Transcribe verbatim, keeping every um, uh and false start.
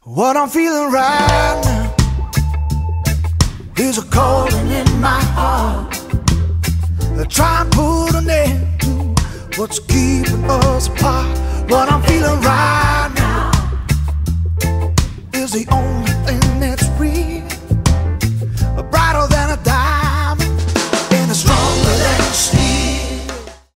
What I'm feeling right now is a calling in my heart. I try and put an end to what's keeping us apart. What I'm feeling